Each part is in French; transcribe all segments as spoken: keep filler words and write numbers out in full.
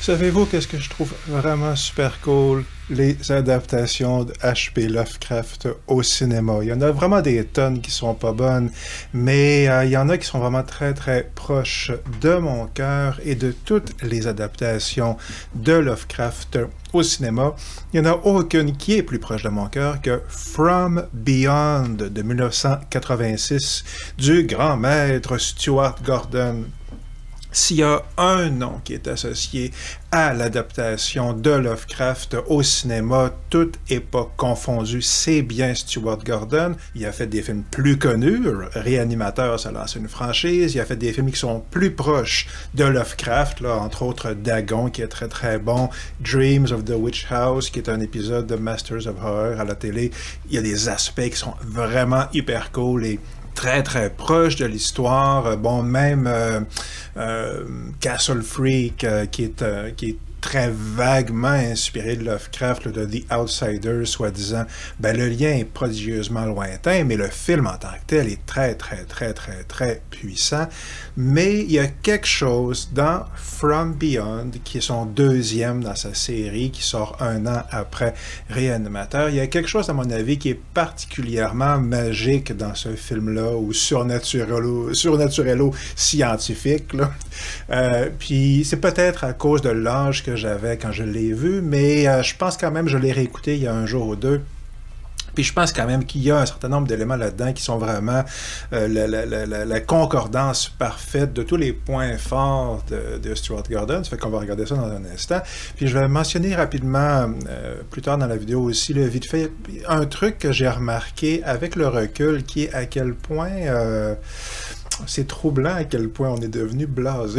Savez-vous qu'est-ce que je trouve vraiment super cool? Les adaptations de H P Lovecraft au cinéma. Il y en a vraiment des tonnes qui sont pas bonnes, mais euh, il y en a qui sont vraiment très très proches de mon cœur et de toutes les adaptations de Lovecraft au cinéma. Il n'y en a aucune qui est plus proche de mon cœur que From Beyond de mille neuf cent quatre-vingt-six du grand maître Stuart Gordon. S'il y a un nom qui est associé à l'adaptation de Lovecraft au cinéma, toute époque confondue, c'est bien Stuart Gordon. Il a fait des films plus connus, Réanimateur, ça lance une franchise. Il a fait des films qui sont plus proches de Lovecraft, là, entre autres Dagon, qui est très très bon, Dreams of the Witch House, qui est un épisode de Masters of Horror à la télé. Il y a des aspects qui sont vraiment hyper cool et très très proche de l'histoire. Bon, même euh, euh, Castle Freak, euh, qui, est, euh, qui est très vaguement inspiré de Lovecraft, là, de The Outsider, soi-disant, ben le lien est prodigieusement lointain, mais le film en tant que tel est très très très très très puissant. Mais il y a quelque chose dans From Beyond, qui est son deuxième dans sa série, qui sort un an après Réanimateur. Il y a quelque chose, à mon avis, qui est particulièrement magique dans ce film-là, ou surnaturello, surnaturello scientifique, là. Euh, puis c'est peut-être à cause de l'âge que j'avais quand je l'ai vu, mais euh, je pense quand même, je l'ai réécouté il y a un jour ou deux. Puis je pense quand même qu'il y a un certain nombre d'éléments là-dedans qui sont vraiment euh, la, la, la, la concordance parfaite de tous les points forts de, de Stuart Gordon. Ça fait qu'on va regarder ça dans un instant. Puis je vais mentionner rapidement, euh, plus tard dans la vidéo aussi, là, vite fait, un truc que j'ai remarqué avec le recul, qui est à quel point euh, c'est troublant, à quel point on est devenu blasé.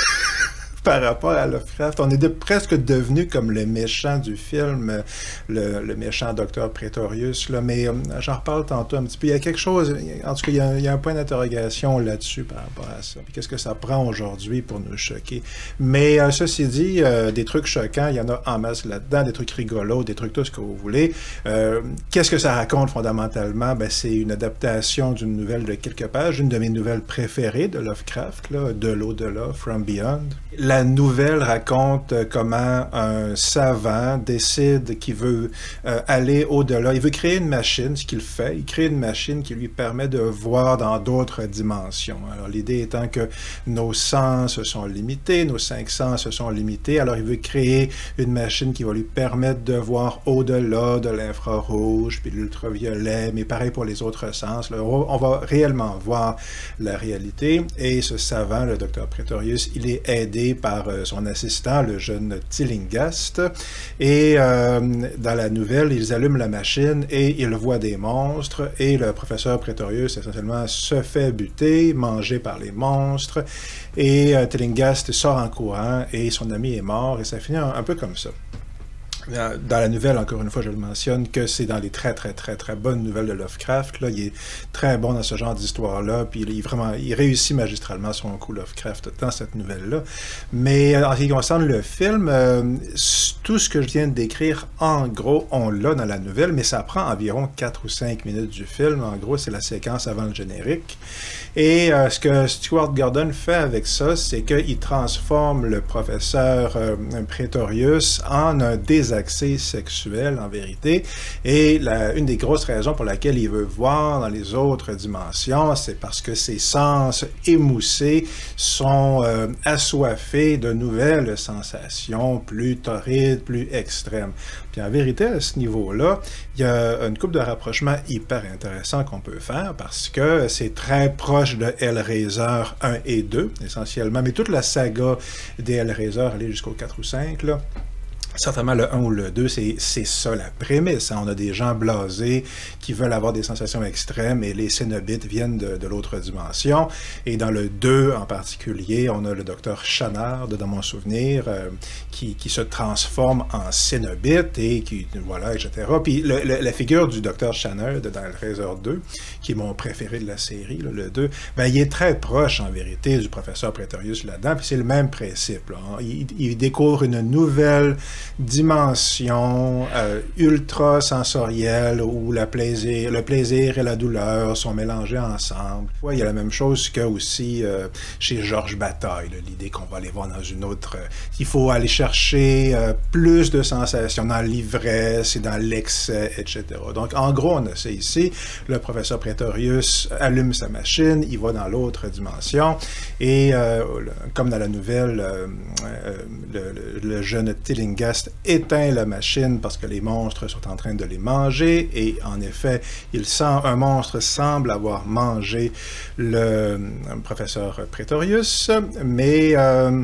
Par rapport à Lovecraft, on est de, presque devenu comme le méchant du film, le, le méchant docteur Pretorius, là, mais euh, j'en reparle tantôt un petit peu. Il y a quelque chose, en tout cas, il y a, il y a un point d'interrogation là-dessus par rapport à ça. Puis qu'est-ce que ça prend aujourd'hui pour nous choquer? Mais euh, ceci dit, euh, des trucs choquants, il y en a en masse là-dedans, des trucs rigolos, des trucs tout ce que vous voulez. Euh, qu'est-ce que ça raconte fondamentalement? Ben, c'est une adaptation d'une nouvelle de quelques pages, une de mes nouvelles préférées de Lovecraft, là, de l'au-delà, From Beyond. La nouvelle raconte comment un savant décide qu'il veut euh, aller au-delà. Il veut créer une machine, ce qu'il fait. Il crée une machine qui lui permet de voir dans d'autres dimensions. Alors, l'idée étant que nos sens sont limités, nos cinq sens sont limités. Alors, il veut créer une machine qui va lui permettre de voir au-delà de l'infrarouge, puis de l'ultraviolet, mais pareil pour les autres sens. Là, on va réellement voir la réalité. Et ce savant, le docteur Pretorius, il est aidé par euh, son assistant, le jeune Tillinghast. Et euh, dans la nouvelle, ils allument la machine et ils voient des monstres. Et le professeur Pretorius, essentiellement, se fait buter, mangé par les monstres. Et euh, Tillinghast sort en courant et son ami est mort. Et ça finit un, un peu comme ça. Dans la nouvelle, encore une fois, je le mentionne, que c'est dans les très, très, très, très bonnes nouvelles de Lovecraft. Là, il est très bon dans ce genre d'histoire-là, puis il, est vraiment, il réussit magistralement son coup Lovecraft dans cette nouvelle-là. Mais en ce qui concerne le film, euh, tout ce que je viens de décrire, en gros, on l'a dans la nouvelle, mais ça prend environ quatre ou cinq minutes du film. En gros, c'est la séquence avant le générique. Et euh, ce que Stuart Gordon fait avec ça, c'est qu'il transforme le professeur euh, Pretorius en un désaccès sexuel, en vérité. Et la, une des grosses raisons pour laquelle il veut voir dans les autres dimensions, c'est parce que ses sens émoussés sont euh, assoiffés de nouvelles sensations plus torrides, plus extrêmes. Puis en vérité, à ce niveau-là, il y a une couple de rapprochements hyper intéressants qu'on peut faire parce que c'est très proche de Hellraiser un et deux, essentiellement. Mais toute la saga des Hellraiser, aller jusqu'au quatre ou cinq, là, certainement, le un ou le deux, c'est ça la prémisse. Hein. On a des gens blasés qui veulent avoir des sensations extrêmes et les Cénobites viennent de, de l'autre dimension. Et dans le deux en particulier, on a le docteur Channard, dans mon souvenir, euh, qui, qui se transforme en Cénobite et qui, voilà, et cetera. Puis le, le, la figure du docteur Channard dans Hellraiser deux, qui est mon préféré de la série, là, le deux, ben, il est très proche, en vérité, du professeur Pretorius là-dedans. Puis c'est le même principe. Là, hein. il, il découvre une nouvelle dimension euh, ultra sensorielle où le plaisir, le plaisir et la douleur sont mélangés ensemble. Ouais, il y a la même chose que aussi euh, chez Georges Bataille, l'idée qu'on va aller voir dans une autre... Euh, il faut aller chercher euh, plus de sensations dans l'ivresse et dans l'excès, et cetera. Donc, en gros, on a ça ici. Le professeur Praetorius allume sa machine, il va dans l'autre dimension, et euh, comme dans la nouvelle, euh, euh, le, le, le jeune Tillinghast éteint la machine parce que les monstres sont en train de les manger, et en effet, il sent, un monstre semble avoir mangé le, le professeur Praetorius, mais... Euh,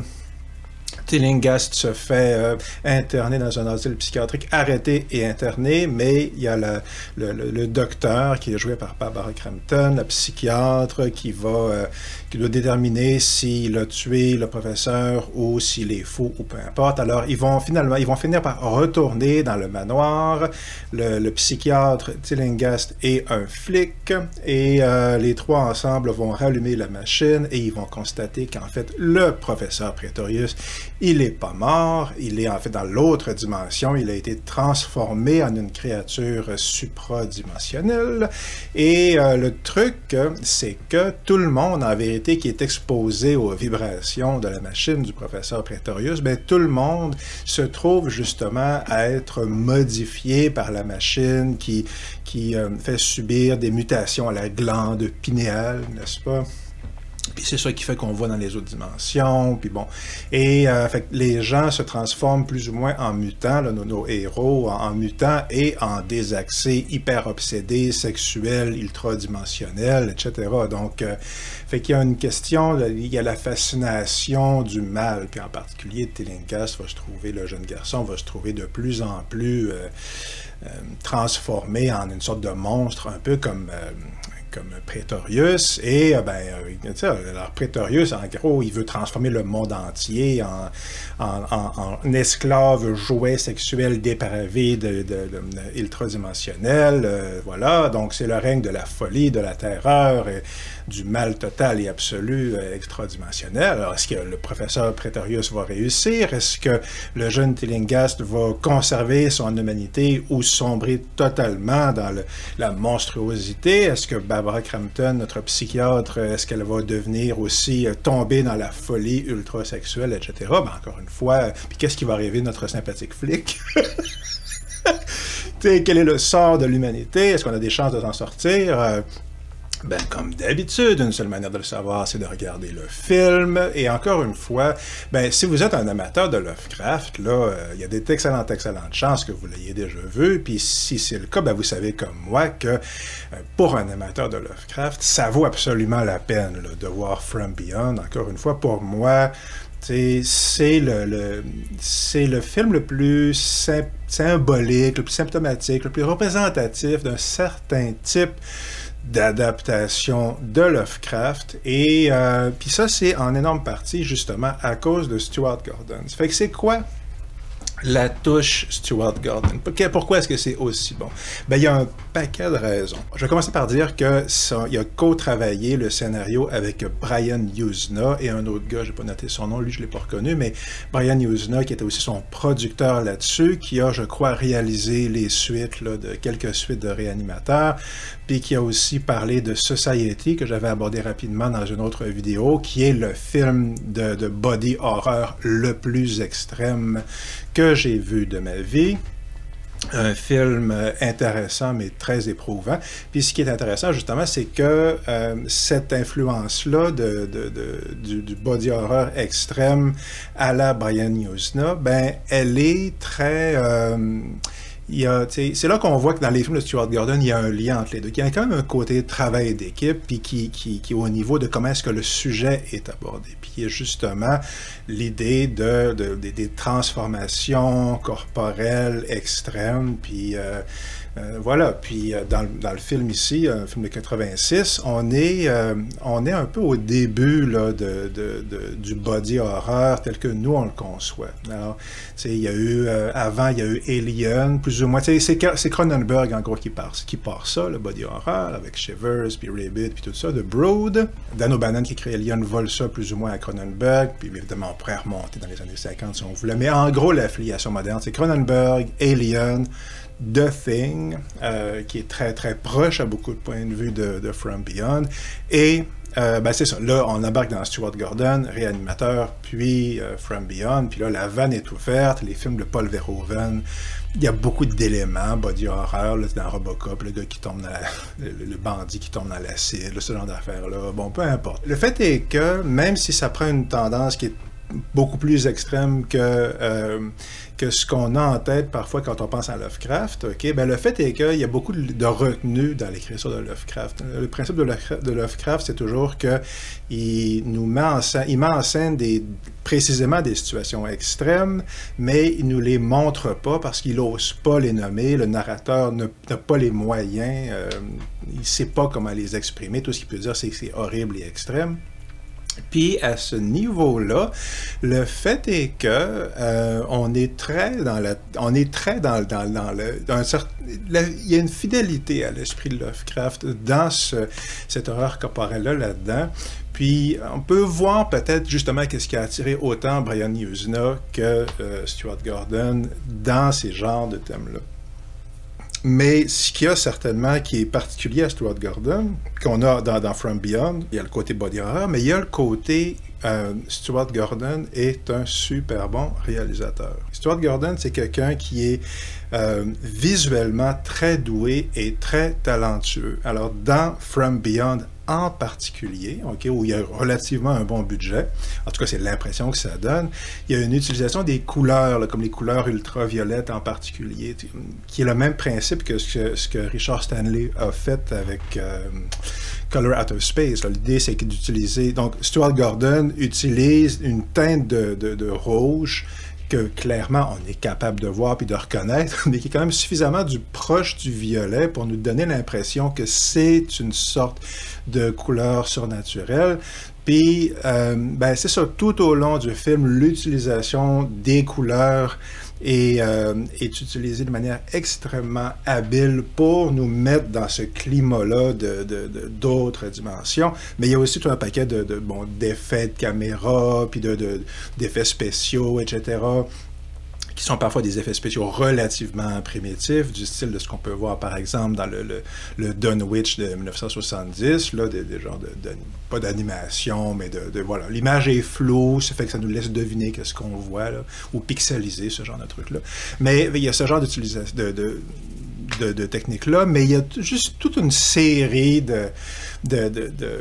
Tillinghast se fait euh, interner dans un asile psychiatrique, arrêté et interné, mais il y a la, le, le, le docteur qui est joué par Barbara Crampton, la psychiatre qui va euh, qui doit déterminer s'il a tué le professeur ou s'il est fou ou peu importe. Alors ils vont finalement ils vont finir par retourner dans le manoir. Le, le psychiatre Tillinghast et un flic, et euh, les trois ensemble vont rallumer la machine et ils vont constater qu'en fait le professeur Praetorius, il n'est pas mort, il est en fait dans l'autre dimension, il a été transformé en une créature supradimensionnelle. Et euh, le truc, c'est que tout le monde, en vérité, qui est exposé aux vibrations de la machine du professeur Praetorius, ben, tout le monde se trouve justement à être modifié par la machine qui, qui euh, fait subir des mutations à la glande pinéale, n'est-ce pas? Puis c'est ça qui fait qu'on voit dans les autres dimensions, puis bon. Et euh, fait que les gens se transforment plus ou moins en mutants, là, nos, nos héros, en, en mutants et en désaxés, hyper obsédés, sexuels, ultradimensionnels, et cetera. Donc, euh, fait qu'il y a une question, il y a la fascination du mal, puis en particulier Tillinghast va se trouver, le jeune garçon va se trouver de plus en plus euh, euh, transformé en une sorte de monstre, un peu comme... Euh, comme Praetorius, et ben, euh, tu sais, alors Praetorius, en gros, il veut transformer le monde entier en, en, en, en esclave jouet sexuel dépravé de, de, de, de ultradimensionnel, euh, voilà, donc c'est le règne de la folie, de la terreur, et du mal total et absolu euh, extradimensionnel. Alors, est-ce que le professeur Praetorius va réussir? Est-ce que le jeune Tillinghast va conserver son humanité ou sombrer totalement dans le, la monstruosité? Est-ce que Barbara Crampton, notre psychiatre, est-ce qu'elle va devenir aussi euh, tomber dans la folie ultra-sexuelle, et cetera? Ben, encore une fois, euh, puis qu'est-ce qui va arriver notre sympathique flic? T'sais, quel est le sort de l'humanité? Est-ce qu'on a des chances de s'en sortir? Euh, Ben, comme d'habitude, une seule manière de le savoir, c'est de regarder le film. Et encore une fois, ben, si vous êtes un amateur de Lovecraft, là, euh, il y a des excellentes, excellentes chances que vous l'ayez déjà vu. Puis si c'est le cas, ben, vous savez comme moi que euh, pour un amateur de Lovecraft, ça vaut absolument la peine là, de voir From Beyond. Encore une fois, pour moi, c'est le, le, c'est le film le plus sym symbolique, le plus symptomatique, le plus représentatif d'un certain type d'adaptation de Lovecraft, et euh, puis ça, c'est en énorme partie, justement, à cause de Stuart Gordon. Ça fait que c'est quoi la touche Stuart Gordon? Pourquoi est-ce que c'est aussi bon? Ben, il y a un paquet de raisons. Je vais commencer par dire que ça, il a co-travaillé le scénario avec Brian Yuzna et un autre gars, je n'ai pas noté son nom, lui je ne l'ai pas reconnu, mais Brian Yuzna, qui était aussi son producteur là-dessus, qui a, je crois, réalisé les suites, là, de quelques suites de Réanimateur, puis qui a aussi parlé de Society, que j'avais abordé rapidement dans une autre vidéo, qui est le film de, de body horror le plus extrême que j'ai vu de ma vie. Un film intéressant, mais très éprouvant. Puis ce qui est intéressant, justement, c'est que euh, cette influence-là de, de, de, du, du body horror extrême à la Brian Yuzna, ben, elle est très... Euh, c'est là qu'on voit que dans les films de Stuart Gordon, il y a un lien entre les deux. Il y a quand même un côté travail d'équipe, puis qui, qui, qui est au niveau de comment est-ce que le sujet est abordé. Puis il y a justement l'idée de, de, de, des transformations corporelles extrêmes, puis euh, Euh, voilà, puis euh, dans, dans le film ici, un film de quatre-vingt-six, on est, euh, on est un peu au début là, de, de, de, du body horror tel que nous on le conçoit. Alors, tu sais, il y a eu, euh, avant, il y a eu Alien, plus ou moins, tu sais, c'est Cronenberg en gros qui part, qui part ça, le body horror, avec Shivers, puis Rabbit, puis tout ça, de Brood. Dan O'Bannon qui crée Alien vole ça plus ou moins à Cronenberg, puis évidemment on pourrait remonter dans les années cinquante si on voulait, mais en gros l'affiliation moderne, c'est Cronenberg, Alien, The Thing, euh, qui est très très proche à beaucoup de points de vue de, de From Beyond, et euh, ben c'est ça, là on embarque dans Stuart Gordon, réanimateur, puis euh, From Beyond, puis là la vanne est ouverte, les films de Paul Verhoeven, il y a beaucoup d'éléments, body horror, là, dans Robocop, le gars qui tombe dans la, le, le bandit qui tombe dans l'acide, ce genre d'affaires-là, bon, peu importe. Le fait est que, même si ça prend une tendance qui est beaucoup plus extrême que, euh, que ce qu'on a en tête parfois quand on pense à Lovecraft, okay? Ben, le fait est qu'il y a beaucoup de retenue dans l'écriture de Lovecraft. Le principe de, de Lovecraft, c'est toujours qu'il nous met en scène, il met en scène des, précisément des situations extrêmes, mais il ne nous les montre pas parce qu'il n'ose pas les nommer, le narrateur n'a pas les moyens, euh, il ne sait pas comment les exprimer, tout ce qu'il peut dire c'est que c'est horrible et extrême. Puis à ce niveau-là, le fait est que euh, on est très dans la, on est très dans, dans, dans le, dans un certain, la, il y a une fidélité à l'esprit de Lovecraft dans ce, cette horreur corporelle-là là-dedans. Puis on peut voir peut-être justement qu'est-ce qui a attiré autant Brian Yuzna que euh, Stuart Gordon dans ces genres de thèmes-là. Mais ce qu'il y a certainement qui est particulier à Stuart Gordon, qu'on a dans, dans From Beyond, il y a le côté body horror, mais il y a le côté euh, Stuart Gordon est un super bon réalisateur. Stuart Gordon, c'est quelqu'un qui est euh, visuellement très doué et très talentueux. Alors dans From Beyond en particulier, okay, où il y a relativement un bon budget, en tout cas c'est l'impression que ça donne, il y a une utilisation des couleurs, là, comme les couleurs ultraviolettes en particulier, qui est le même principe que ce que, ce que Richard Stanley a fait avec euh, Color Out of Space. L'idée c'est d'utiliser, donc Stuart Gordon utilise une teinte de, de, de rouge que clairement on est capable de voir puis de reconnaître, mais qui est quand même suffisamment du proche du violet pour nous donner l'impression que c'est une sorte de couleur surnaturelle. Puis, euh, ben c'est ça, tout au long du film, l'utilisation des couleurs est, euh, est utilisée de manière extrêmement habile pour nous mettre dans ce climat-là de, de, de, d'autres dimensions. Mais il y a aussi tout un paquet de, de, bon, d'effets de caméra, puis de, de, d'effets spéciaux, et cetera, qui sont parfois des effets spéciaux relativement primitifs, du style de ce qu'on peut voir, par exemple, dans le, le, le Dunwich de mille neuf cent soixante-dix, là, des, des genres de, de, pas d'animation, mais de, de voilà, l'image est floue, ça fait que ça nous laisse deviner qu'est-ce qu'on voit, là, ou pixeliser, ce genre de truc-là. Mais il y a ce genre d'utilisation, de, de, de, de technique-là, mais il y a juste toute une série de... de, de, de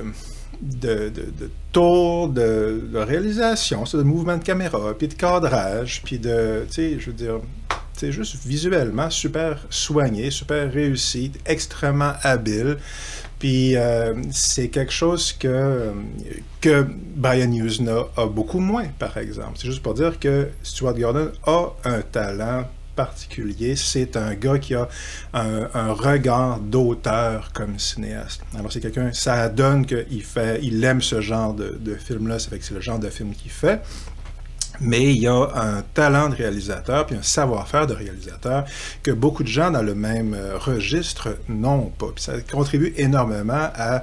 De, de, de tours, de, de réalisation, de mouvements de caméra, puis de cadrage, puis de, tu sais, je veux dire, c'est juste visuellement super soigné, super réussi, extrêmement habile. Puis euh, c'est quelque chose que, que Brian Yuzna a beaucoup moins, par exemple. C'est juste pour dire que Stuart Gordon a un talent particulier. C'est un gars qui a un, un regard d'auteur comme cinéaste. Alors c'est quelqu'un, ça donne qu'il fait, il aime ce genre de, de film-là, ça fait que c'est le genre de film qu'il fait. Mais il y a un talent de réalisateur, puis un savoir-faire de réalisateur que beaucoup de gens dans le même euh, registre n'ont pas. Puis ça contribue énormément à,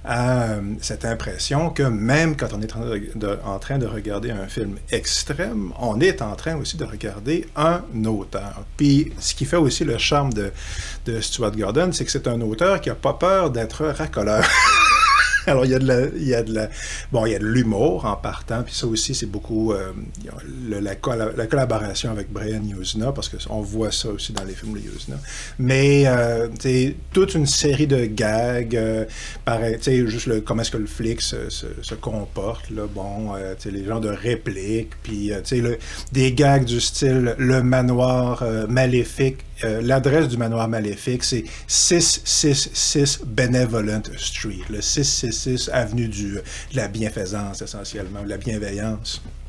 à euh, cette impression que même quand on est en, de, en train de regarder un film extrême, on est en train aussi de regarder un auteur. Puis ce qui fait aussi le charme de, de Stuart Gordon, c'est que c'est un auteur qui n'a pas peur d'être racoleur. Alors, il y a de la, il y a de la, bon, il y a de l'humour en partant, puis ça aussi, c'est beaucoup euh, le, la, la collaboration avec Brian Yuzna, parce qu'on voit ça aussi dans les films de Yuzna. Mais, euh, tu sais, toute une série de gags, euh, pareil, tu sais, juste le, comment est-ce que le flic se, se, se comporte, là, bon, euh, tu sais, les genres de répliques, puis, euh, tu sais, le, des gags du style, le manoir euh, maléfique. Euh, l'adresse du manoir maléfique, c'est six cent soixante-six Benevolent Street, le six cent soixante-six avenue du, de la bienfaisance, essentiellement, de la bienveillance.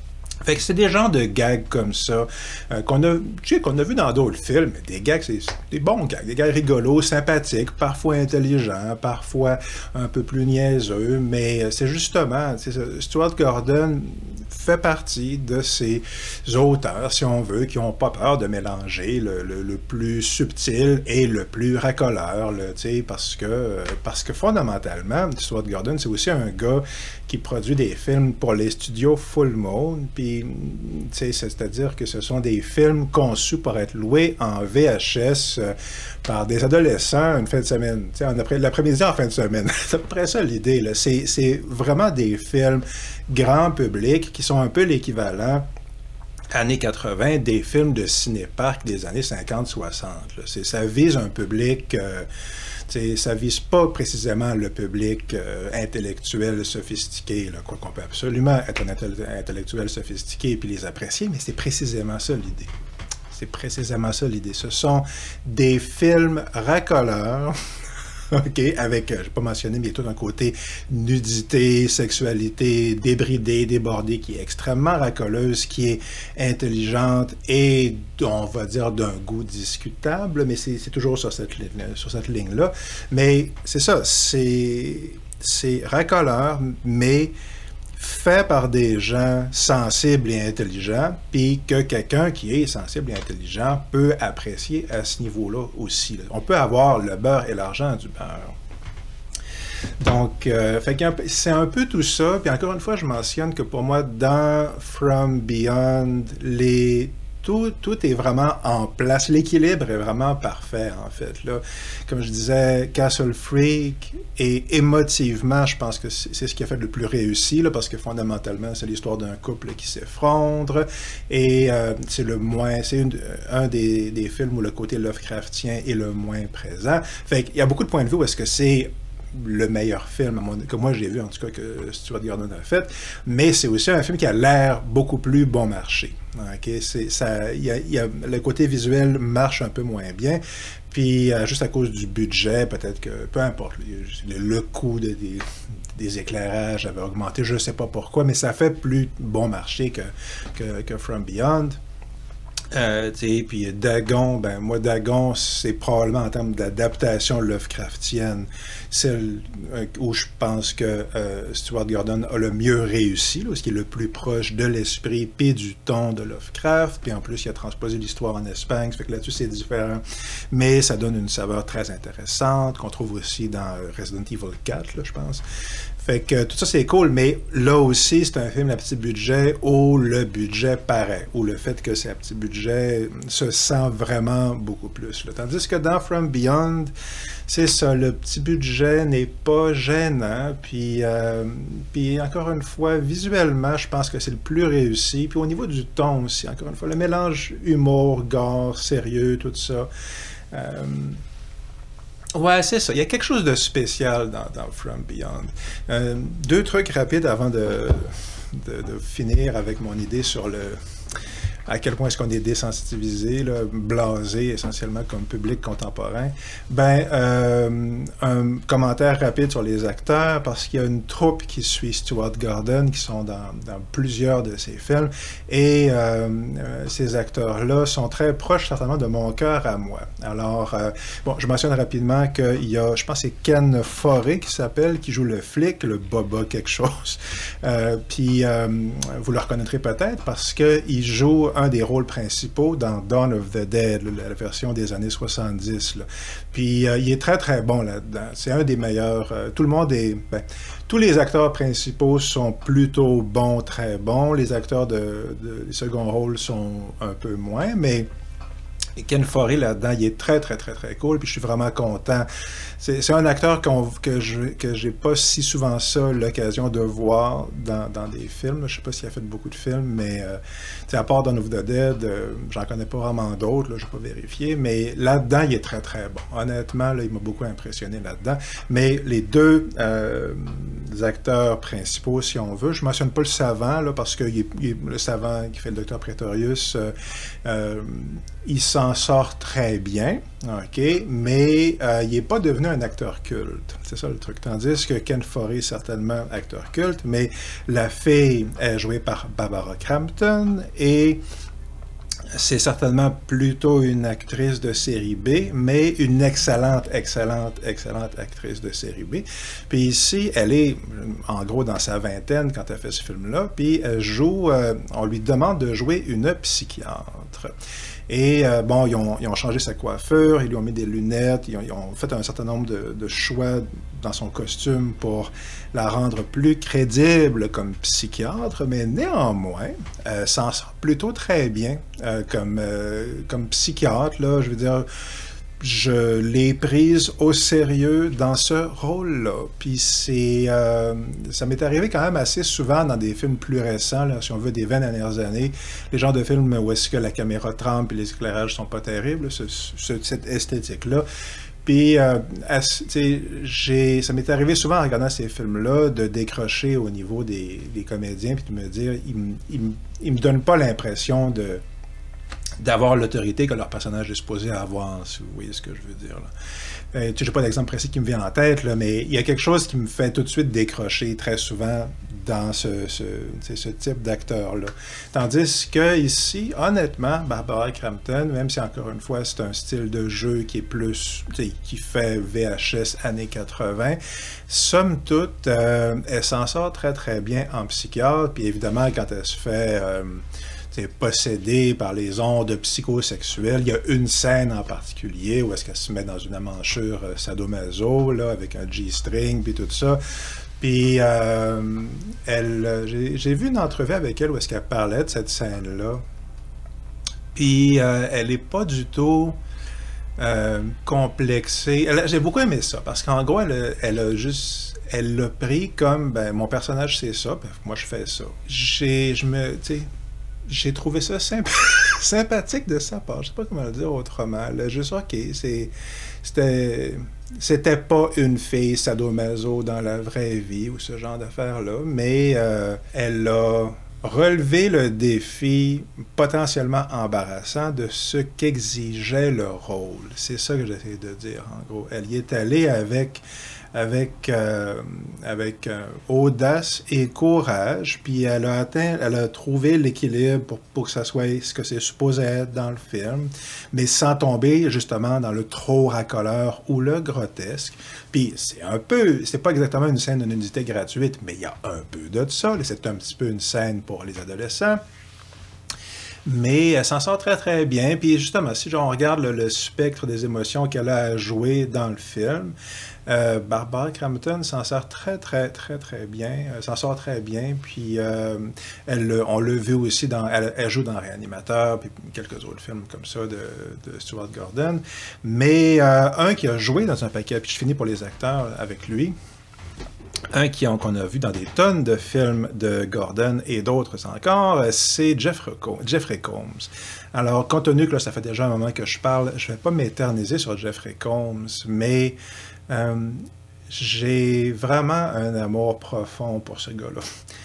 Fait que c'est des genres de gags comme ça euh, qu'on a, tu sais, qu'on a vu dans d'autres films. Des gags, c'est des bons gags, des gags rigolos, sympathiques, parfois intelligents, parfois un peu plus niaiseux, mais c'est justement, Stuart Gordon fait partie de ces auteurs, si on veut, qui n'ont pas peur de mélanger le, le, le plus subtil et le plus racoleur, là, parce que, parce que fondamentalement, Stuart Gordon, c'est aussi un gars qui produit des films pour les studios Full Moon, puis c'est-à-dire que ce sont des films conçus pour être loués en V H S euh, par des adolescents une fin de semaine, en après, l'après-midi en fin de semaine. C'est à peu près ça l'idée. C'est vraiment des films grand public qui sont un peu l'équivalent années quatre-vingt des films de ciné-parc des années cinquante soixante. Ça vise un public... Euh, T'sais, ça ne vise pas précisément le public euh, intellectuel sophistiqué, là, quoi qu'on peut absolument être un intellectuel sophistiqué et les apprécier, mais c'est précisément ça l'idée. C'est précisément ça l'idée. Ce sont des films racoleurs, OK, avec, euh, je n'ai pas mentionné, mais il y a tout un côté nudité, sexualité, débridée, débordée, qui est extrêmement racoleuse, qui est intelligente et, on va dire, d'un goût discutable, mais c'est toujours sur cette ligne, sur cette ligne-là. Mais c'est ça, c'est racoleur, mais fait par des gens sensibles et intelligents, puis que quelqu'un qui est sensible et intelligent peut apprécier à ce niveau-là aussi. On peut avoir le beurre et l'argent du beurre. Donc, euh, c'est un peu tout ça. Puis encore une fois, je mentionne que pour moi, dans From Beyond, les... Tout, tout est vraiment en place. L'équilibre est vraiment parfait, en fait. Là, comme je disais, Castle Freak, et émotivement, je pense que c'est ce qui a fait le plus réussi, là, parce que fondamentalement, c'est l'histoire d'un couple qui s'effondre, et euh, c'est le moins, c'est un des, des films où le côté Lovecraftien est le moins présent. Fait qu'il y a beaucoup de points de vue où est-ce que c'est le meilleur film que moi j'ai vu, en tout cas, que Stuart Gordon a fait, mais c'est aussi un film qui a l'air beaucoup plus bon marché. Okay? Ça, y a, y a, le côté visuel marche un peu moins bien, puis euh, juste à cause du budget, peut-être que, peu importe, le, le coût de, des, des éclairages avait augmenté, je ne sais pas pourquoi, mais ça fait plus bon marché que, que, que From Beyond. Euh, puis Dagon, ben moi Dagon, c'est probablement en termes d'adaptation Lovecraftienne, celle euh, où je pense que euh, Stuart Gordon a le mieux réussi, là, ce qui est le plus proche de l'esprit puis du ton de Lovecraft, puis en plus il a transposé l'histoire en Espagne, ça fait que là-dessus c'est différent, mais ça donne une saveur très intéressante qu'on trouve aussi dans Resident Evil quatre, là, je pense. Fait que tout ça, c'est cool, mais là aussi, c'est un film à petit budget où le budget paraît, où le fait que c'est à petit budget se sent vraiment beaucoup plus. Là. Tandis que dans From Beyond, c'est ça, le petit budget n'est pas gênant, puis, euh, puis encore une fois, visuellement, je pense que c'est le plus réussi, puis au niveau du ton aussi, encore une fois, le mélange humour, gore, sérieux, tout ça... Euh, Ouais, c'est ça. Il y a quelque chose de spécial dans, dans From Beyond. Euh, deux trucs rapides avant de, de, de finir avec mon idée sur le... à quel point est-ce qu'on est désensitivisé, là, blasé essentiellement comme public contemporain. Ben, euh, un commentaire rapide sur les acteurs, parce qu'il y a une troupe qui suit Stuart Gordon, qui sont dans, dans plusieurs de ses films, et euh, euh, ces acteurs-là sont très proches certainement de mon cœur à moi. Alors, euh, bon, je mentionne rapidement qu'il y a, je pense que c'est Ken Foree qui s'appelle, qui joue le flic, le Boba quelque chose. Euh, puis, euh, vous le reconnaîtrez peut-être parce qu'il joue un des rôles principaux dans Dawn of the Dead, la version des années soixante-dix. Là. Puis euh, il est très très bon là-dedans. C'est un des meilleurs. Euh, tout le monde est... Ben, tous les acteurs principaux sont plutôt bons, très bons. Les acteurs de, de les seconds rôles sont un peu moins, mais... Et Ken Foree là-dedans, il est très, très, très, très cool, puis je suis vraiment content. C'est un acteur qu'on, que je que j'ai pas si souvent ça l'occasion de voir dans, dans des films. Je sais pas s'il a fait beaucoup de films, mais euh, à part Dawn of the Dead, euh, j'en connais pas vraiment d'autres, je n'ai pas vérifié, mais là-dedans, il est très, très bon. Honnêtement, là, il m'a beaucoup impressionné là-dedans. Mais les deux euh, acteurs principaux, si on veut. Je ne mentionne pas le savant, là, parce que il est, il est, le savant qui fait le docteur Pretorius, euh, euh, il s'en sort très bien, ok, mais euh, il n'est pas devenu un acteur culte. C'est ça le truc. Tandis que Ken Foree est certainement acteur culte, mais la fille est jouée par Barbara Crampton et c'est certainement plutôt une actrice de série B, mais une excellente, excellente, excellente actrice de série B. Puis ici, elle est, en gros, dans sa vingtaine quand elle fait ce film-là, puis elle joue, euh, on lui demande de jouer une psychiatre. Et euh, bon, ils ont, ils ont changé sa coiffure, ils lui ont mis des lunettes, ils ont, ils ont fait un certain nombre de, de choix dans son costume pour la rendre plus crédible comme psychiatre, mais néanmoins, euh, s'en sort plutôt très bien euh, comme, euh, comme psychiatre, là, je veux dire, je l'ai prise au sérieux dans ce rôle-là. Puis c'est, euh, ça m'est arrivé quand même assez souvent dans des films plus récents, là, si on veut, des vingt dernières années, les genres de films où est-ce que la caméra trempe et les éclairages sont pas terribles, ce, ce, cette esthétique-là. Puis, euh, j'ai, ça m'est arrivé souvent en regardant ces films-là de décrocher au niveau des, des comédiens puis de me dire, ils ne me donnent pas l'impression de d'avoir l'autorité que leur personnage est supposé avoir, si vous voyez ce que je veux dire. Là. Euh, je n'ai pas d'exemple précis qui me vient en tête, là, mais il y a quelque chose qui me fait tout de suite décrocher très souvent dans ce, ce, ce type d'acteur-là. Tandis que ici, honnêtement, Barbara Crampton, même si encore une fois c'est un style de jeu qui est plus, qui fait V H S années quatre-vingt, somme toute, euh, elle s'en sort très très bien en psychiatre, puis évidemment quand elle se fait... Euh, possédée par les ondes psychosexuelles. Il y a une scène en particulier où est-ce qu'elle se met dans une amanchure euh, sadomaso, là, avec un G-string, puis tout ça. Puis, euh, elle, j'ai vu une entrevue avec elle où est-ce qu'elle parlait de cette scène-là. Puis, euh, elle n'est pas du tout euh, complexée. J'ai beaucoup aimé ça, parce qu'en gros, elle, elle a juste... Elle l'a pris comme, ben, mon personnage, c'est ça, ben, moi, je fais ça. J'ai, je me, tu sais, j'ai trouvé ça symp sympathique de sa part. Je sais pas comment le dire autrement. Là, juste, OK, c'était... C'était pas une fille sadomaso dans la vraie vie ou ce genre d'affaires-là, mais euh, elle a relevé le défi potentiellement embarrassant de ce qu'exigeait le rôle. C'est ça que j'essaie de dire, en gros. Elle y est allée avec... avec, euh, avec euh, audace et courage, puis elle a atteint, elle a trouvé l'équilibre pour, pour que ça soit ce que c'est supposé être dans le film, mais sans tomber justement dans le trop racoleur ou le grotesque. Puis c'est un peu, c'est pas exactement une scène de nudité gratuite, mais il y a un peu de ça, c'est un petit peu une scène pour les adolescents. Mais elle s'en sort très très bien, puis justement, si on regarde le, le spectre des émotions qu'elle a à jouer dans le film, Euh, Barbara Crampton s'en sort très, très, très, très bien. Elle s'en sort très bien. Puis, euh, elle, on l'a vu aussi dans... Elle, elle joue dans Réanimateur, puis quelques autres films comme ça de, de Stuart Gordon. Mais euh, un qui a joué dans un paquet, puis je finis pour les acteurs avec lui. Un qui qu'on a vu dans des tonnes de films de Gordon et d'autres encore, c'est Jeffrey Combs. Alors, compte tenu que là, ça fait déjà un moment que je parle, je ne vais pas m'éterniser sur Jeffrey Combs, mais euh, j'ai vraiment un amour profond pour ce gars-là.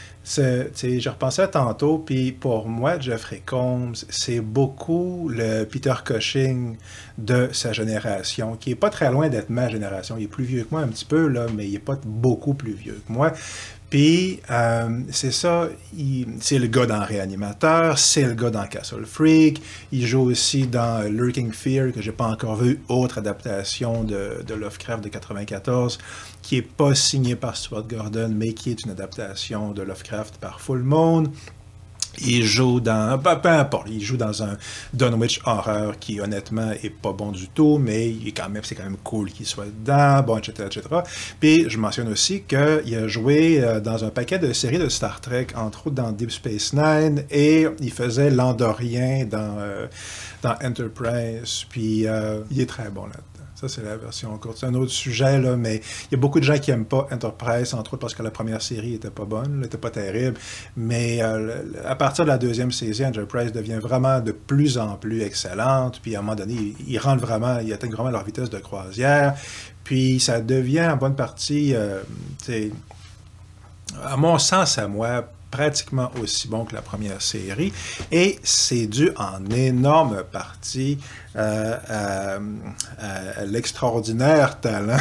Je repensais tantôt, puis pour moi, Jeffrey Combs, c'est beaucoup le Peter Cushing de sa génération, qui n'est pas très loin d'être ma génération. Il est plus vieux que moi un petit peu, là, mais il n'est pas beaucoup plus vieux que moi. Puis, euh, c'est ça, c'est le gars dans Réanimateur, c'est le gars dans Castle Freak, il joue aussi dans Lurking Fear, que j'ai pas encore vu, autre adaptation de, de Lovecraft de quatre-vingt-quatorze, qui est pas signée par Stuart Gordon, mais qui est une adaptation de Lovecraft par Full Moon. Il joue dans... Ben, peu importe, il joue dans un Dunwich Horror qui, honnêtement, est pas bon du tout, mais il est quand même, c'est quand même cool qu'il soit dedans, bon, et cetera, et cetera. Puis, je mentionne aussi qu'il a joué dans un paquet de séries de Star Trek, entre autres dans Deep Space Nine, et il faisait l'Andorien dans, euh, dans Enterprise, puis euh, il est très bon là-dedans. Ça, c'est la version courte. C'est un autre sujet, là, mais il y a beaucoup de gens qui n'aiment pas Enterprise, entre autres parce que la première série n'était pas bonne, n'était pas terrible. Mais euh, à partir de la deuxième saison, Enterprise devient vraiment de plus en plus excellente. Puis à un moment donné, ils, ils rentrent vraiment, ils atteignent vraiment leur vitesse de croisière. Puis ça devient en bonne partie, euh, à mon sens à moi, pratiquement aussi bon que la première série, et c'est dû en énorme partie euh, à, à, à l'extraordinaire talent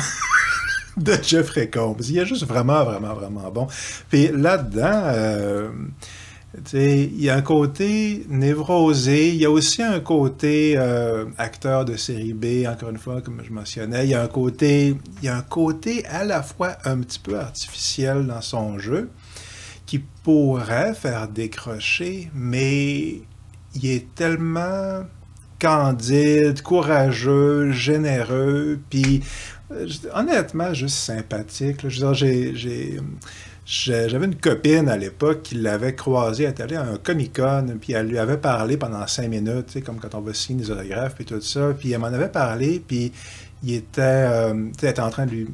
de Jeffrey Combs. Il est juste vraiment, vraiment, vraiment bon. Puis là-dedans, euh, tu sais, il y a un côté névrosé, il y a aussi un côté euh, acteur de série B, encore une fois, comme je mentionnais, il y a un côté, il y a un côté à la fois un petit peu artificiel dans son jeu, qui pourrait faire décrocher, mais il est tellement candide, courageux, généreux, puis honnêtement, juste sympathique. Là. Je veux dire, j'ai, j'ai, j'avais une copine à l'époque qui l'avait croisé, elle était allée à un Comic-Con, puis elle lui avait parlé pendant cinq minutes, tu sais, comme quand on va signer des autographes, puis tout ça, puis elle m'en avait parlé, puis il était, euh, elle était en train de lui,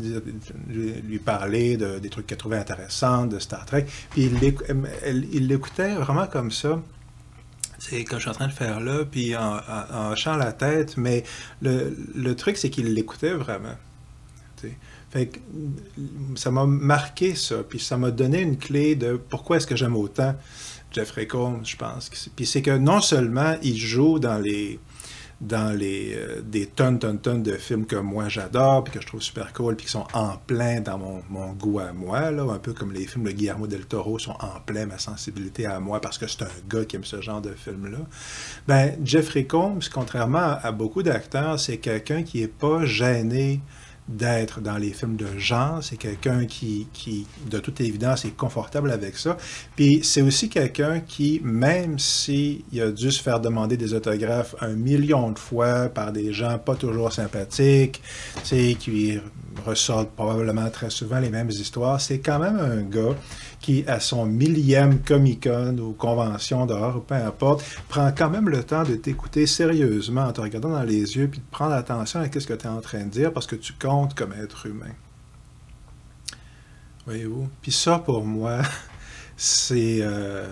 lui, lui parler de, des trucs qu'elle trouvait intéressants, de Star Trek, puis il, il l'écoutait vraiment comme ça. C'est comme je suis en train de faire là, puis en, en, en hochant la tête, mais le, le truc, c'est qu'il l'écoutait vraiment. T'sais. Fait que ça m'a marqué ça, puis ça m'a donné une clé de pourquoi est-ce que j'aime autant Jeffrey Combs, je pense. Puis c'est que non seulement il joue dans les dans les euh, des tonnes, tonnes, tonnes de films que moi j'adore, puis que je trouve super cool, puis qui sont en plein dans mon, mon goût à moi, là, un peu comme les films de Guillermo del Toro sont en plein ma sensibilité à moi, parce que c'est un gars qui aime ce genre de film-là. Ben, Jeffrey Combs, contrairement à, à beaucoup d'acteurs, c'est quelqu'un qui est pas gêné d'être dans les films de genre, c'est quelqu'un qui, qui, de toute évidence, est confortable avec ça. Puis c'est aussi quelqu'un qui, même s'il a dû se faire demander des autographes un million de fois par des gens pas toujours sympathiques, tu sais, qui ressortent probablement très souvent les mêmes histoires, c'est quand même un gars qui, à son millième Comic-Con ou convention dehors, ou peu importe, prend quand même le temps de t'écouter sérieusement en te regardant dans les yeux, puis de prendre attention à ce que tu es en train de dire, parce que tu comptes comme être humain. Voyez-vous? Puis ça, pour moi, c'est... Euh,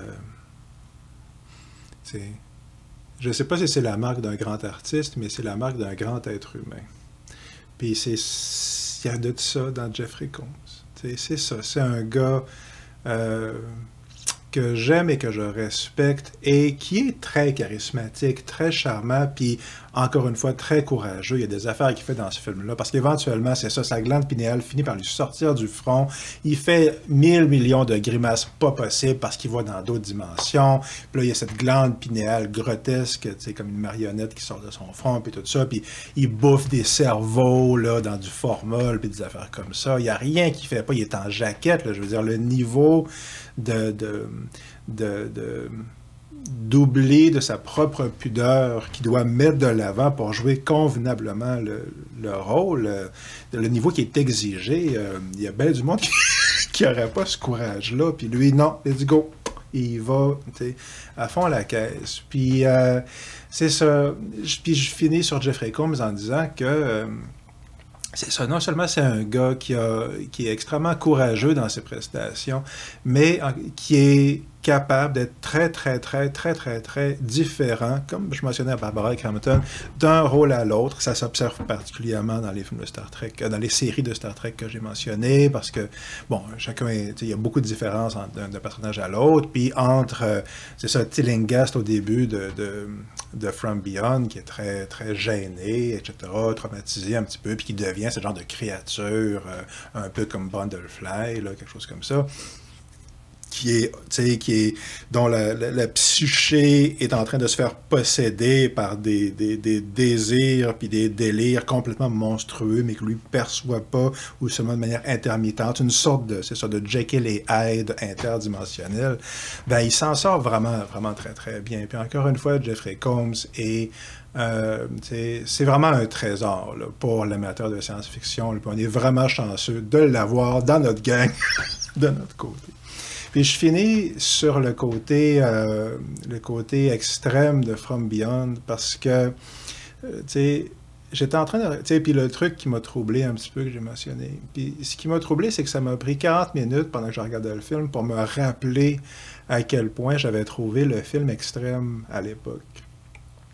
c'est je ne sais pas si c'est la marque d'un grand artiste, mais c'est la marque d'un grand être humain. Puis c'est... Il y a de ça dans Jeffrey Combs. C'est ça, c'est un gars... Euh, que j'aime et que je respecte et qui est très charismatique, très charmant, puis encore une fois très courageux. Il y a des affaires qu'il fait dans ce film-là, parce qu'éventuellement, c'est ça, sa glande pinéale finit par lui sortir du front. Il fait mille millions de grimaces pas possibles parce qu'il va dans d'autres dimensions. Puis là, il y a cette glande pinéale grotesque, tu sais, comme une marionnette qui sort de son front, puis tout ça. Puis il bouffe des cerveaux là, dans du formol, puis des affaires comme ça. Il n'y a rien qu'il fait pas. Il est en jaquette, là, je veux dire, le niveau de... de De, de, d'oublier de sa propre pudeur qu'il doit mettre de l'avant pour jouer convenablement le, le rôle, le niveau qui est exigé. Euh, il y a bien du monde qui n'aurait pas ce courage-là. Puis lui, non, let's go. Il va à fond à la caisse. Puis euh, c'est ça. Puis je finis sur Jeffrey Combs en disant que euh, c'est ça, non seulement c'est un gars qui, a, qui est extrêmement courageux dans ses prestations, mais en, qui est capable d'être très, très, très, très, très, très différent, comme je mentionnais à Barbara Crampton, d'un rôle à l'autre. Ça s'observe particulièrement dans les films de Star Trek, dans les séries de Star Trek que j'ai mentionnées, parce que, bon, chacun est, il y a beaucoup de différences d'un personnage à l'autre, puis entre, c'est ça, Tillinghast au début de, de, de From Beyond, qui est très, très gêné, et cetera, traumatisé un petit peu, puis qui devient ce genre de créature, euh, un peu comme Bundlefly, là, quelque chose comme ça. Qui est, tu sais, qui est, dont la, la, la psyché est en train de se faire posséder par des, des, des désirs puis des délires complètement monstrueux, mais que lui ne perçoit pas, ou seulement de manière intermittente, une sorte de, c'est ça, de Jekyll et Hyde interdimensionnel. Ben, il s'en sort vraiment, vraiment très, très bien. Puis encore une fois, Jeffrey Combs est Euh, c'est vraiment un trésor là, pour l'amateur de science-fiction. On est vraiment chanceux de l'avoir dans notre gang, de notre côté. Puis je finis sur le côté, euh, le côté extrême de From Beyond parce que, euh, tu sais, j'étais en train de... Tu sais, puis le truc qui m'a troublé un petit peu, que j'ai mentionné, puis ce qui m'a troublé, c'est que ça m'a pris quarante minutes pendant que je regardais le film pour me rappeler à quel point j'avais trouvé le film extrême à l'époque.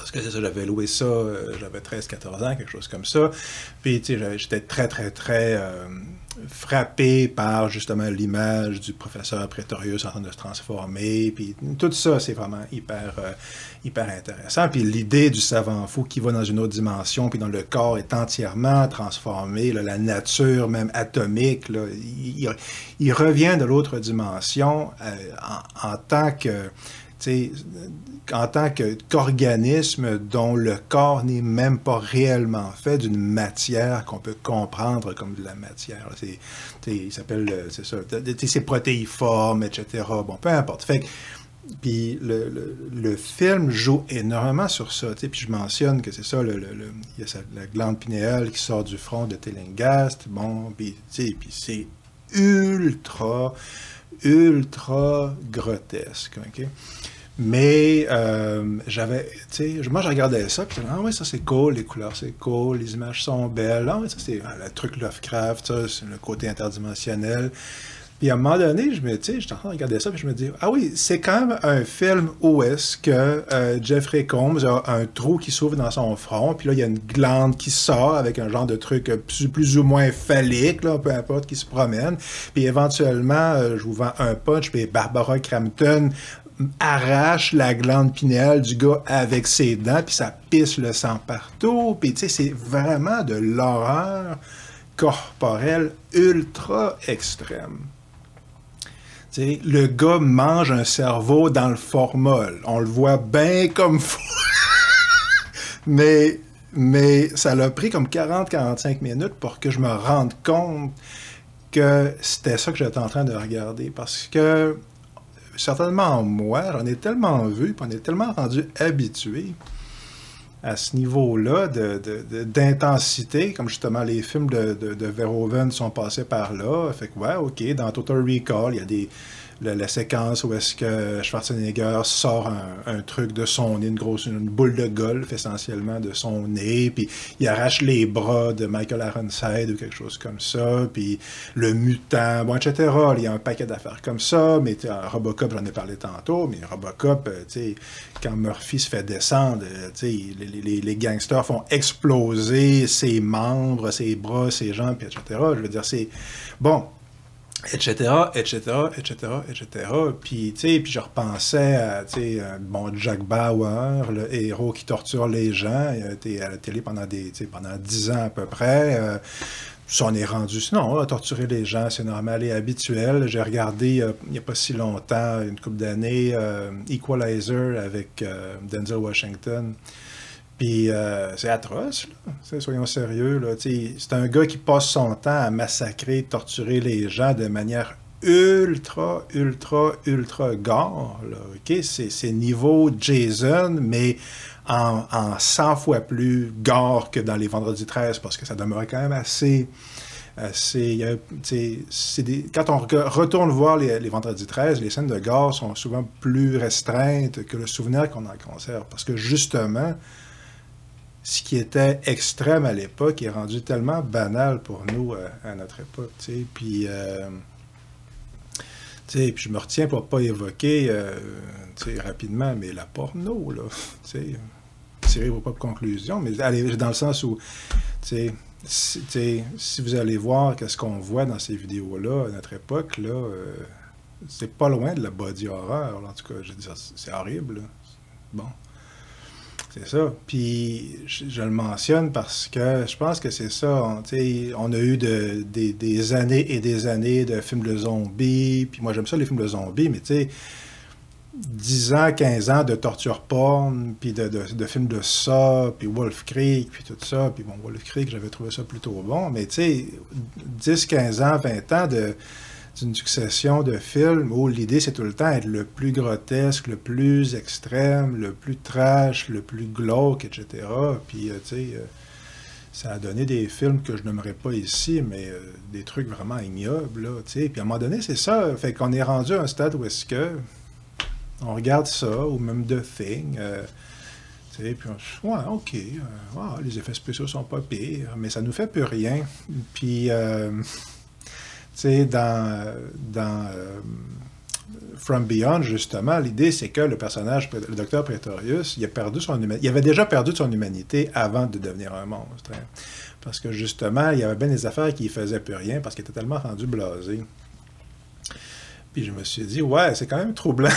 Parce que c'est ça, j'avais loué ça, euh, j'avais treize quatorze ans, quelque chose comme ça. Puis, tu sais, j'étais très, très, très euh, frappé par, justement, l'image du professeur Pretorius en train de se transformer. Puis, tout ça, c'est vraiment hyper, euh, hyper intéressant. Puis, l'idée du savant fou qui va dans une autre dimension, puis dont le corps est entièrement transformé, là, la nature, même atomique, là, il, il revient de l'autre dimension euh, en, en tant que... T'sais, en tant qu'organisme dont le corps n'est même pas réellement fait d'une matière qu'on peut comprendre comme de la matière. C'est, il s'appelle, c'est ça, c'est protéiforme, et cetera. Bon, peu importe. Fait que, puis le, le, le film joue énormément sur ça. Puis je mentionne que c'est ça, le, le, le, il y a la glande pinéale qui sort du front de Tillinghast. Bon, puis c'est ultra... ultra grotesque, OK? Mais euh, j'avais, tu sais, moi je regardais ça, puis ah oui, ça c'est cool, les couleurs c'est cool, les images sont belles, ah oui, ça c'est ah, le truc Lovecraft, ça c'est le côté interdimensionnel. Puis à un moment donné, je me, tu sais, j'étais en train de regarder ça, puis je me dis, ah oui, c'est quand même un film où est-ce que euh, Jeffrey Combs a un trou qui s'ouvre dans son front, puis là, il y a une glande qui sort avec un genre de truc plus, plus ou moins phallique, là, peu importe, qui se promène. Puis éventuellement, euh, je vous vends un punch, puis Barbara Crampton arrache la glande pinéale du gars avec ses dents, puis ça pisse le sang partout. Puis tu sais, c'est vraiment de l'horreur corporelle ultra extrême. T'sais, le gars mange un cerveau dans le formol. On le voit bien comme fou. mais, mais ça l'a pris comme quarante à quarante-cinq minutes pour que je me rende compte que c'était ça que j'étais en train de regarder. Parce que, certainement moi, j'en ai tellement vu, puis on est tellement rendu habitué à ce niveau-là de, de, de, d'intensité, comme justement les films de, de, de Verhoeven sont passés par là. Fait que, ouais, OK, dans Total Recall, il y a des, la, la séquence où est-ce que Schwarzenegger sort un, un truc de son nez, une grosse une boule de golf, essentiellement, de son nez, puis il arrache les bras de Michael Ironside ou quelque chose comme ça, puis le mutant, bon, et cetera. Il y a un paquet d'affaires comme ça, mais Robocop, j'en ai parlé tantôt, mais Robocop, tu sais, quand Murphy se fait descendre, tu sais, les, les, les gangsters font exploser ses membres, ses bras, ses jambes, et cetera. Je veux dire, c'est... Bon, et cetera, et cetera, et cetera, et cetera. Puis, tu sais, puis je repensais à, tu sais, bon, Jack Bauer, le héros qui torture les gens. Il a été à la télé pendant des, tu sais, pendant dix ans à peu près. Euh, Ça, on est rendu, sinon, torturer les gens, c'est normal et habituel. J'ai regardé, euh, il n'y a pas si longtemps, une couple d'années, euh, Equalizer avec euh, Denzel Washington. Puis euh, c'est atroce, là. Soyons sérieux, là. C'est un gars qui passe son temps à massacrer, torturer les gens de manière ultra, ultra, ultra gore, là. OK? C'est niveau Jason, mais en, en cent fois plus gore que dans les Vendredis treize, parce que ça demeurait quand même assez... assez c'est des, quand on retourne voir les, les Vendredis treize, les scènes de gore sont souvent plus restreintes que le souvenir qu'on en conserve. Parce que justement, ce qui était extrême à l'époque est rendu tellement banal pour nous euh, à notre époque. T'sais. Puis... Euh, Puis je me retiens pour ne pas évoquer euh, rapidement, mais la porno, là, tirez vos propres conclusions, mais allez, dans le sens où, si, si vous allez voir qu'est-ce qu'on voit dans ces vidéos-là, à notre époque, là, euh, c'est pas loin de la body horror, là, en tout cas, je veux dire, c'est horrible, là. Bon. C'est ça. Puis, je, je le mentionne parce que je pense que c'est ça. On, on a eu de, des, des années et des années de films de zombies. Puis moi, j'aime ça, les films de zombies, mais tu sais, dix ans, quinze ans de torture porn, puis de, de, de films de ça, puis Wolf Creek, puis tout ça. Puis bon, Wolf Creek, j'avais trouvé ça plutôt bon. Mais tu sais, dix, quinze ans, vingt ans de... d'une succession de films où l'idée, c'est tout le temps être le plus grotesque, le plus extrême, le plus trash, le plus glauque, et cetera. Puis, euh, tu sais, euh, ça a donné des films que je n'aimerais pas ici, mais euh, des trucs vraiment ignobles, là, tu sais. Puis, à un moment donné, c'est ça. Fait qu'on est rendu à un stade où est-ce que on regarde ça, ou même The Thing, euh, tu sais, puis on ouais, OK, euh, ouais, les effets spéciaux sont pas pires, mais ça nous fait plus rien. Puis... Euh, Tu sais, dans, dans euh, From Beyond, justement, l'idée, c'est que le personnage, le docteur Pretorius, il a perdu son humanité. Il avait déjà perdu son humanité avant de devenir un monstre. Hein. Parce que, justement, il y avait bien des affaires qui ne faisaient plus rien parce qu'il était tellement rendu blasé. Puis je me suis dit, ouais, c'est quand même troublant.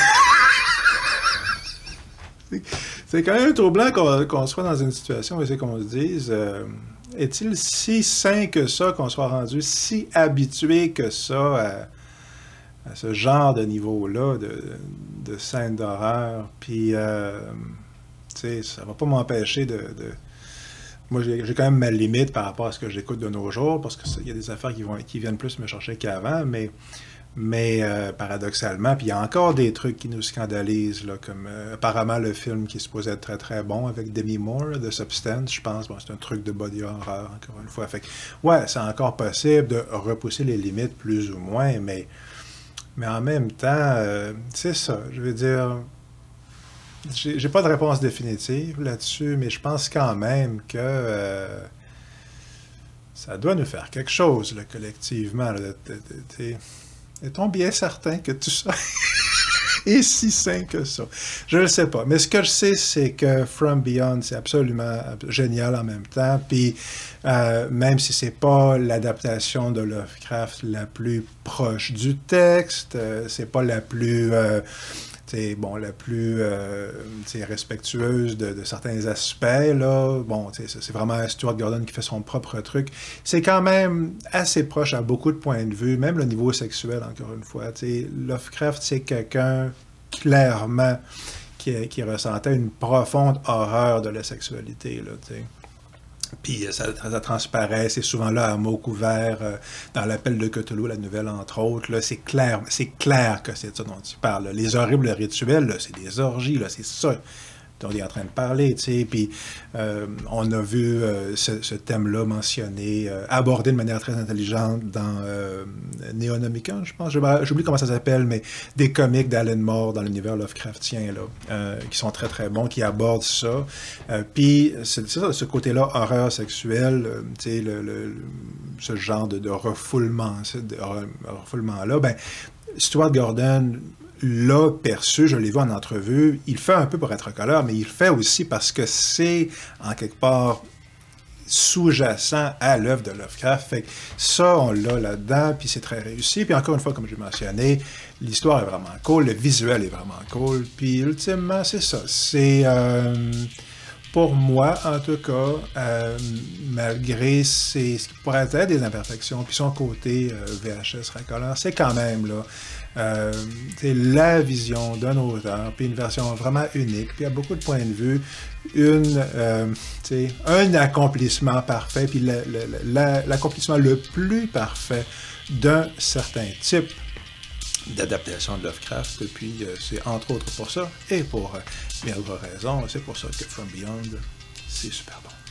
C'est quand même troublant qu'on qu'on soit dans une situation où c'est qu'on se dise, euh, est-il si sain que ça, qu'on soit rendu si habitué que ça à, à ce genre de niveau-là de, de scène d'horreur? Puis, euh, tu sais, ça va pas m'empêcher de... de... Moi, j'ai quand même ma limite par rapport à ce que j'écoute de nos jours, parce qu'il y a des affaires qui, vont, qui viennent plus me chercher qu'avant, mais... Mais euh, paradoxalement, puis il y a encore des trucs qui nous scandalisent, là, comme euh, apparemment le film qui est supposé être très très bon avec Demi Moore, de Substance, je pense, bon, c'est un truc de body horror, encore une fois. Fait que, ouais, c'est encore possible de repousser les limites plus ou moins, mais, mais en même temps, euh, c'est ça, je veux dire, j'ai pas de réponse définitive là-dessus, mais je pense quand même que euh, ça doit nous faire quelque chose, là, collectivement, là, de, de, de, de, est-on bien certain que tout ça est si sain que ça? Je ne le sais pas. Mais ce que je sais, c'est que From Beyond, c'est absolument génial en même temps. Puis, euh, même si c'est pas l'adaptation de Lovecraft la plus proche du texte, euh, c'est pas la plus... Euh, bon, la plus euh, respectueuse de, de certains aspects, là. Bon, c'est vraiment Stuart Gordon qui fait son propre truc. C'est quand même assez proche à beaucoup de points de vue, même le niveau sexuel, encore une fois. T'sais, Lovecraft, c'est quelqu'un, clairement, qui, qui ressentait une profonde horreur de la sexualité, là, t'sais. Puis ça, ça transparaît, c'est souvent là à mots couverts, euh, dans l'appel de Cthulhu, la nouvelle entre autres, là, c'est clair, c'est clair que c'est ça dont il parle. Là. Les horribles rituels, là, c'est des orgies, là, c'est ça dont il est en train de parler, tu sais, puis euh, on a vu euh, ce, ce thème-là mentionné, euh, abordé de manière très intelligente dans euh, Néonomicon, je pense, j'oublie comment ça s'appelle, mais des comics d'Alan Moore dans l'univers Lovecraftien, là, euh, qui sont très très bons, qui abordent ça, euh, puis c'est ça, ce côté-là, horreur sexuelle, euh, tu sais, le, le, ce genre de, de refoulement, de refoulement-là, ben, Stuart Gordon l'a perçu, je l'ai vu en entrevue, il fait un peu pour être colère, mais il fait aussi parce que c'est, en quelque part, sous-jacent à l'œuvre de Lovecraft. Fait que ça, on l'a là-dedans, puis c'est très réussi. Puis encore une fois, comme j'ai mentionné, l'histoire est vraiment cool, le visuel est vraiment cool, puis ultimement, c'est ça. C'est... Euh, pour moi, en tout cas, euh, malgré ses, ce qui pourrait être des imperfections, puis son côté euh, V H S racoleur, c'est quand même là, euh, la vision d'un auteur, puis une version vraiment unique, puis à beaucoup de points de vue, une, euh, un accomplissement parfait, puis l'accomplissement le plus parfait d'un certain type d'adaptation de Lovecraft, et puis euh, c'est entre autres pour ça, et pour euh, bien d'autres raisons, c'est pour ça que From Beyond, c'est super bon.